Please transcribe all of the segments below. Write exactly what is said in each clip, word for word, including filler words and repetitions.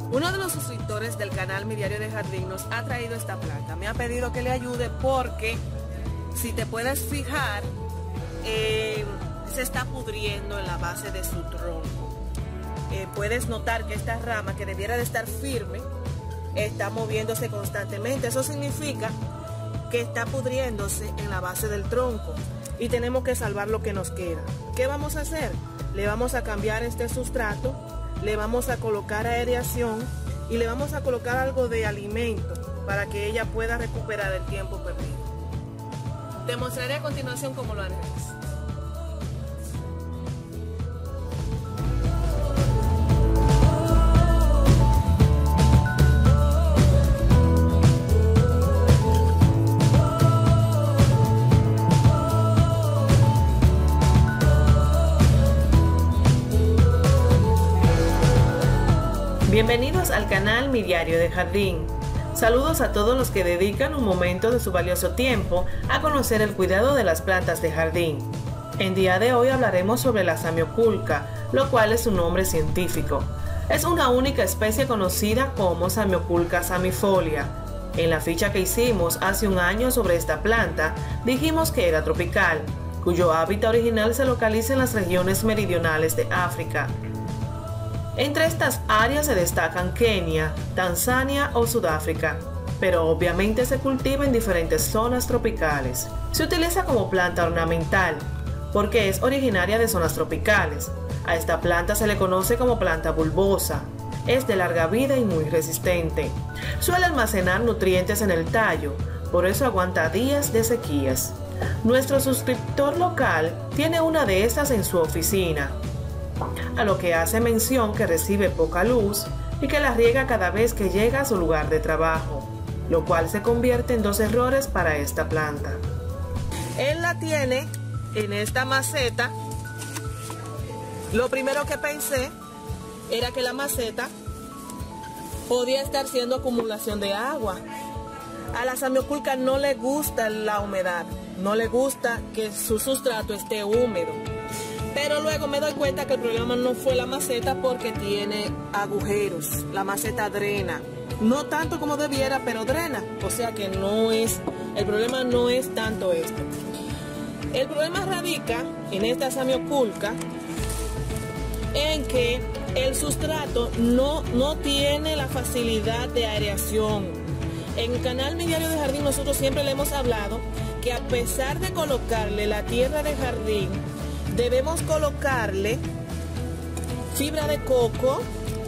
Uno de los suscriptores del canal Mi Diario de Jardín nos ha traído esta planta. Me ha pedido que le ayude porque, si te puedes fijar, eh, se está pudriendo en la base de su tronco. Eh, puedes notar que esta rama, que debiera de estar firme, está moviéndose constantemente. Eso significa que está pudriéndose en la base del tronco y tenemos que salvar lo que nos queda. ¿Qué vamos a hacer? Le vamos a cambiar este sustrato, le vamos a colocar aireación y le vamos a colocar algo de alimento para que ella pueda recuperar el tiempo perdido. Te mostraré a continuación cómo lo haremos. Bienvenidos al canal Mi Diario de Jardín. Saludos a todos los que dedican un momento de su valioso tiempo a conocer el cuidado de las plantas de jardín. En día de hoy hablaremos sobre la Samioculca, lo cual es su nombre científico. Es una única especie conocida como Samioculca samifolia. En la ficha que hicimos hace un año sobre esta planta, dijimos que era tropical, cuyo hábitat original se localiza en las regiones meridionales de África. Entre estas áreas se destacan Kenia, Tanzania o Sudáfrica, pero obviamente se cultiva en diferentes zonas tropicales. Se utiliza como planta ornamental, porque es originaria de zonas tropicales. A esta planta se le conoce como planta bulbosa. Es de larga vida y muy resistente. Suele almacenar nutrientes en el tallo, por eso aguanta días de sequías. Nuestro suscriptor local tiene una de estas en su oficina, a lo que hace mención que recibe poca luz y que la riega cada vez que llega a su lugar de trabajo, lo cual se convierte en dos errores para esta planta. Él la tiene en esta maceta. Lo primero que pensé era que la maceta podía estar siendo acumulación de agua. A la Samioculca no le gusta la humedad, no le gusta que su sustrato esté húmedo. Pero luego me doy cuenta que el problema no fue la maceta porque tiene agujeros. La maceta drena. No tanto como debiera, pero drena. O sea que no es, el problema no es tanto esto. El problema radica en esta Samioculca en que el sustrato no, no tiene la facilidad de aireación. En el canal Mi Diario de Jardín nosotros siempre le hemos hablado que a pesar de colocarle la tierra de jardín, debemos colocarle fibra de coco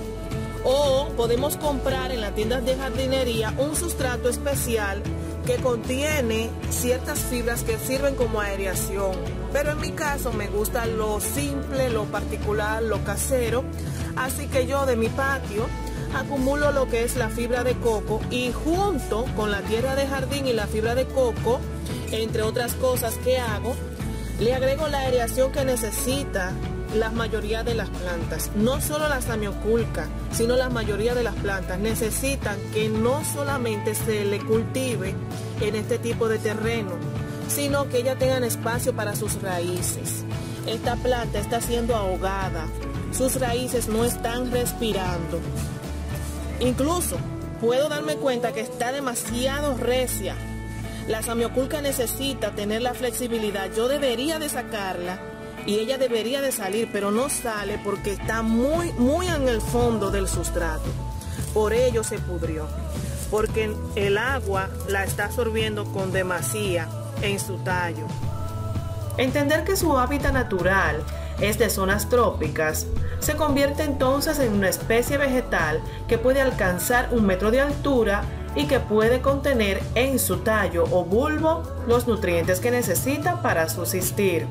o podemos comprar en las tiendas de jardinería un sustrato especial que contiene ciertas fibras que sirven como aireación. Pero en mi caso me gusta lo simple, lo particular, lo casero, así que yo de mi patio acumulo lo que es la fibra de coco y junto con la tierra de jardín y la fibra de coco, entre otras cosas que hago, le agrego la aireación que necesita la mayoría de las plantas. No solo la Samioculca, sino la mayoría de las plantas necesitan que no solamente se le cultive en este tipo de terreno, sino que ellas tengan espacio para sus raíces. Esta planta está siendo ahogada, sus raíces no están respirando. Incluso puedo darme cuenta que está demasiado recia. La Samioculca necesita tener la flexibilidad. Yo debería de sacarla y ella debería de salir, pero no sale porque está muy, muy en el fondo del sustrato. Por ello se pudrió, porque el agua la está absorbiendo con demasía en su tallo. Entender que su hábitat natural es de zonas trópicas se convierte entonces en una especie vegetal que puede alcanzar un metro de altura y que puede contener en su tallo o bulbo los nutrientes que necesita para subsistir.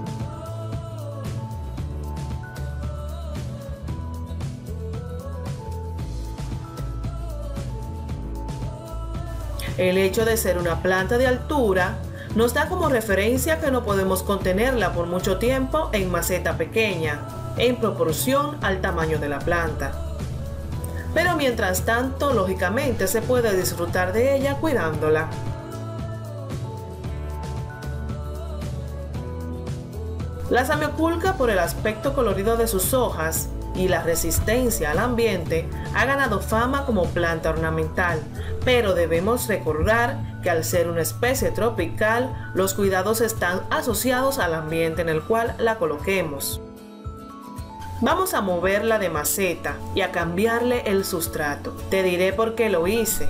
El hecho de ser una planta de altura nos da como referencia que no podemos contenerla por mucho tiempo en maceta pequeña, en proporción al tamaño de la planta. Pero mientras tanto, lógicamente, se puede disfrutar de ella cuidándola. La Samioculca, por el aspecto colorido de sus hojas y la resistencia al ambiente, ha ganado fama como planta ornamental, pero debemos recordar que al ser una especie tropical, los cuidados están asociados al ambiente en el cual la coloquemos. Vamos a moverla de maceta y a cambiarle el sustrato. Te diré por qué lo hice.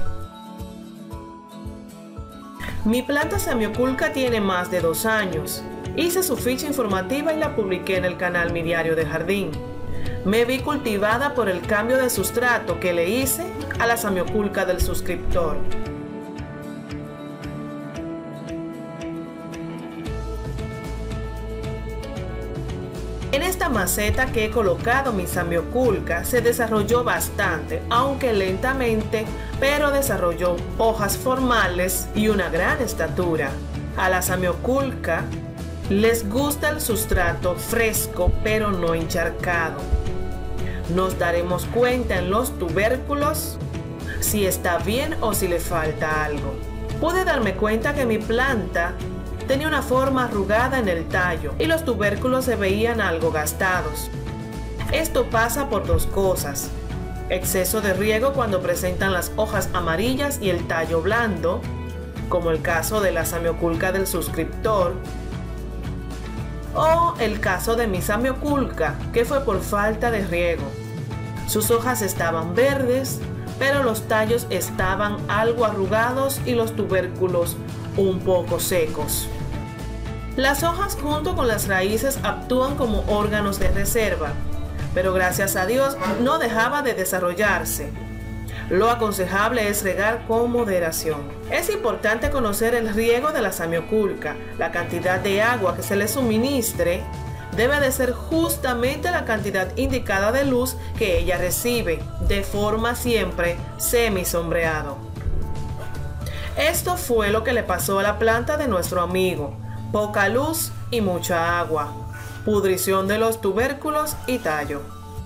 Mi planta Samioculca tiene más de dos años. Hice su ficha informativa y la publiqué en el canal Mi Diario de Jardín. Me vi cultivada por el cambio de sustrato que le hice a la Samioculca del suscriptor. En esta maceta que he colocado mi Samioculca se desarrolló bastante, aunque lentamente, pero desarrolló hojas formales y una gran estatura. A la Samioculca les gusta el sustrato fresco pero no encharcado. Nos daremos cuenta en los tubérculos si está bien o si le falta algo. Pude darme cuenta que mi planta tenía una forma arrugada en el tallo y los tubérculos se veían algo gastados. Esto pasa por dos cosas: exceso de riego cuando presentan las hojas amarillas y el tallo blando, como el caso de la Samioculca del suscriptor, o el caso de mi Samioculca, que fue por falta de riego. Sus hojas estaban verdes, pero los tallos estaban algo arrugados y los tubérculos un poco secos. Las hojas junto con las raíces actúan como órganos de reserva, pero gracias a Dios no dejaba de desarrollarse. Lo aconsejable es regar con moderación. Es importante conocer el riego de la Samioculca. La cantidad de agua que se le suministre debe de ser justamente la cantidad indicada de luz que ella recibe, de forma siempre semisombreado. Esto fue lo que le pasó a la planta de nuestro amigo: poca luz y mucha agua, pudrición de los tubérculos y tallo.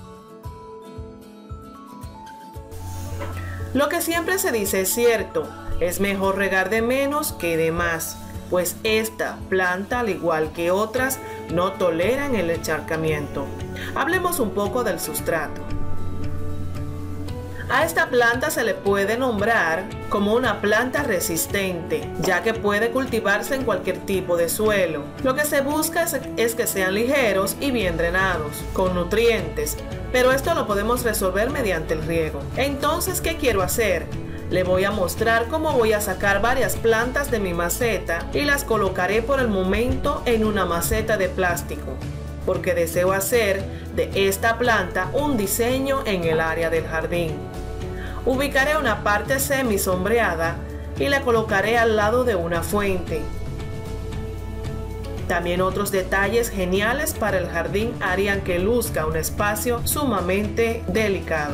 Lo que siempre se dice es cierto: es mejor regar de menos que de más, pues esta planta, al igual que otras, no toleran el encharcamiento. Hablemos un poco del sustrato. A esta planta se le puede nombrar como una planta resistente, ya que puede cultivarse en cualquier tipo de suelo. Lo que se busca es, es que sean ligeros y bien drenados, con nutrientes, pero esto lo podemos resolver mediante el riego. Entonces, ¿qué quiero hacer? Le voy a mostrar cómo voy a sacar varias plantas de mi maceta y las colocaré por el momento en una maceta de plástico, porque deseo hacer de esta planta un diseño en el área del jardín. Ubicaré una parte semisombreada y la colocaré al lado de una fuente. También otros detalles geniales para el jardín harían que luzca un espacio sumamente delicado.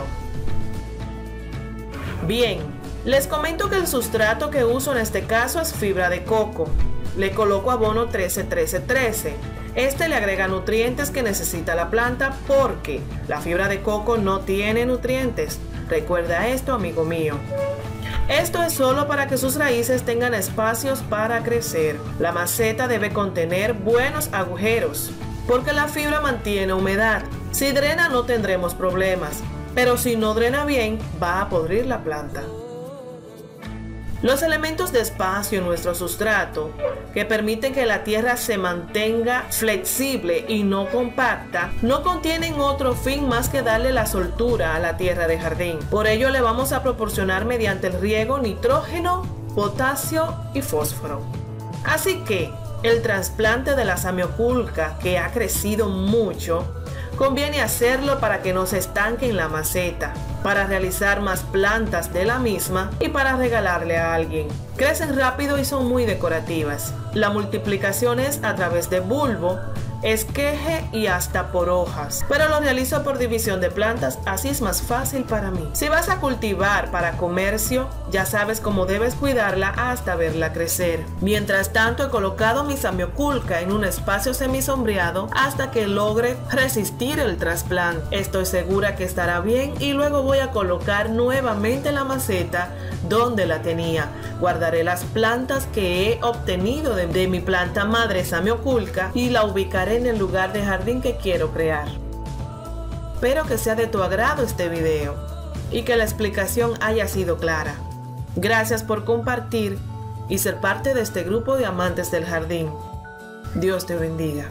Bien, les comento que el sustrato que uso en este caso es fibra de coco. Le coloco abono trece trece trece. Este le agrega nutrientes que necesita la planta porque la fibra de coco no tiene nutrientes. Recuerda esto, amigo mío. Esto es solo para que sus raíces tengan espacios para crecer. La maceta debe contener buenos agujeros, porque la fibra mantiene humedad. Si drena no tendremos problemas, pero si no drena bien, va a podrir la planta. Los elementos de espacio en nuestro sustrato, que permiten que la tierra se mantenga flexible y no compacta, no contienen otro fin más que darle la soltura a la tierra de jardín. Por ello le vamos a proporcionar mediante el riego nitrógeno, potasio y fósforo. Así que el trasplante de la Samioculca, que ha crecido mucho, conviene hacerlo para que no se estanque en la maceta, para realizar más plantas de la misma y para regalarle a alguien. Crecen rápido y son muy decorativas. La multiplicación es a través de bulbo, esqueje y hasta por hojas, pero lo realizo por división de plantas, así es más fácil para mí. Si vas a cultivar para comercio, ya sabes cómo debes cuidarla hasta verla crecer. Mientras tanto, he colocado mi Samioculca en un espacio semisombreado hasta que logre resistir el trasplante. Estoy segura que estará bien y luego voy a colocar nuevamente la maceta donde la tenía. Guardaré las plantas que he obtenido de, de mi planta madre Samioculca y la ubicaré en el lugar de jardín que quiero crear. Espero que sea de tu agrado este video. y que la explicación haya sido clara. Gracias por compartir y ser parte de este grupo de amantes del jardín. Dios te bendiga.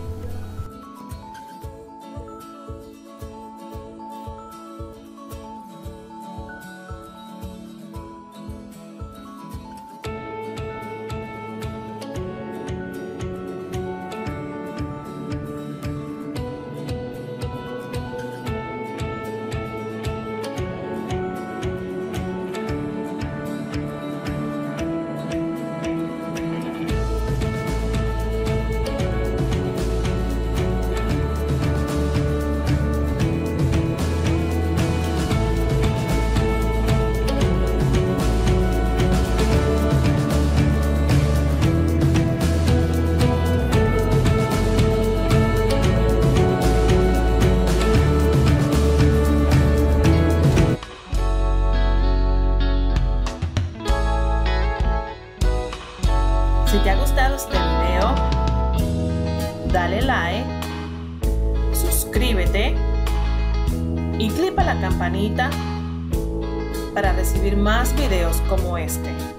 Si te ha gustado este video, dale like, suscríbete y clica la campanita para recibir más videos como este.